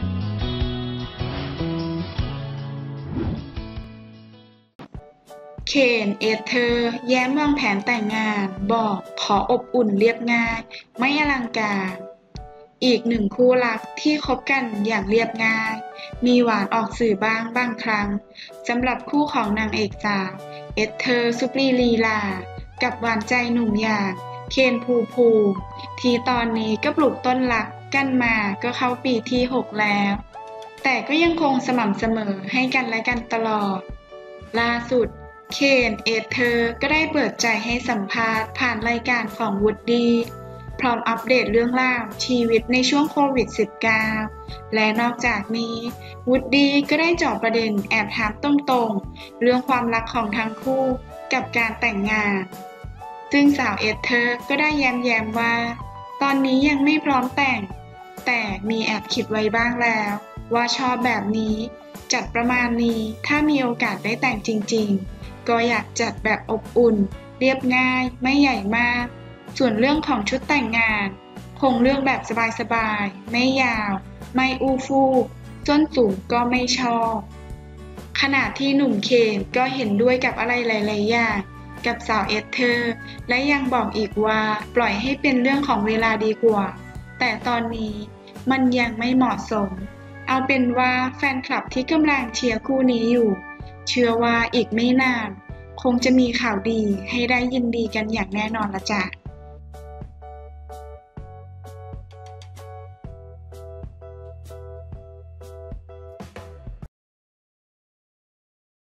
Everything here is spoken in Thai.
เคนเอสเธอร์แย้มวางแผนแต่งงานบอกขออบอุ่นเรียบง่ายไม่อลังการอีกหนึ่งคู่รักที่คบกันอย่างเรียบง่ายมีหวานออกสื่อบ้างบางครั้งสำหรับคู่ของนางเอกสาวเอสเธอร์สุปรีลีลากับหวานใจหนุ่มอย่างเคนภูมิภูมิที่ตอนนี้ก็ปลูกต้นรักกันมาก็เข้าปีที่6แล้วแต่ก็ยังคงสม่ำเสมอให้กันและกันตลอดล่าสุดเคนเอสเธอร์ก็ได้เปิดใจให้สัมภาษณ์ผ่านรายการของวูดดี้พร้อมอัปเดตเรื่องราวชีวิตในช่วงโควิด -19 และนอกจากนี้วูดดี้ก็ได้เจาะประเด็นแอบถามตรงๆเรื่องความรักของทั้งคู่กับการแต่งงานซึ่งสาวเอสเธอร์ก็ได้แย้มว่าตอนนี้ยังไม่พร้อมแต่งแต่มีแอบคิดไว้บ้างแล้วว่าชอบแบบนี้จัดประมาณนี้ถ้ามีโอกาสได้แต่งจริงๆก็อยากจัดแบบอบอุ่นเรียบง่ายไม่ใหญ่มากส่วนเรื่องของชุดแต่งงานคงเลือกแบบสบายๆไม่ยาวไม่อู้ฟู่ส้นสูงก็ไม่ชอบขณะที่หนุ่มเคนก็เห็นด้วยกับอะไรหลายๆอย่างกับสาวเอสเธอร์และยังบอกอีกว่าปล่อยให้เป็นเรื่องของเวลาดีกว่าแต่ตอนนี้มันยังไม่เหมาะสมเอาเป็นว่าแฟนคลับที่กำลังเชียร์คู่นี้อยู่เชื่อว่าอีกไม่นานคงจะมีข่าวดีให้ได้ยินดีกันอย่างแน่นอนละจ้ะ